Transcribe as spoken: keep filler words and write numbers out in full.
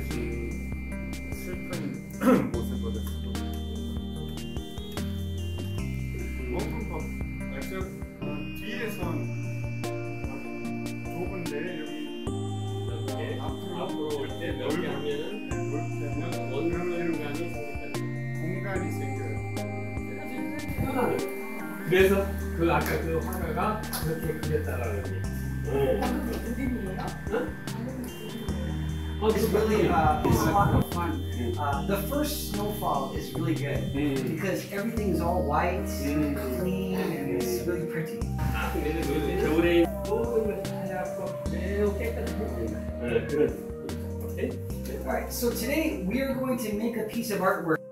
듯이 슬픈 모습으로 쓰고 조금 더 저, 어, 뒤에선 좁은데 여기 이렇게 앞으로 앞으로 이렇게 넓게 하면은 넓게 하면 원룸 공간이 생긴다. 공간이 생겨요. 편하네. 그래서 그 아까 그 화가가 그렇게 그렸다라는 얘기. 방금 그림이에요? 어, It's really uh, it's a lot of fun. Uh, the first snowfall is really good because everything's all white, and clean, and it's really pretty. 아, 근데 요즘 겨울에 또 이거 하얗고 매우 깨끗한 그런. 오케이? All right, so today we are going to make a piece of artwork.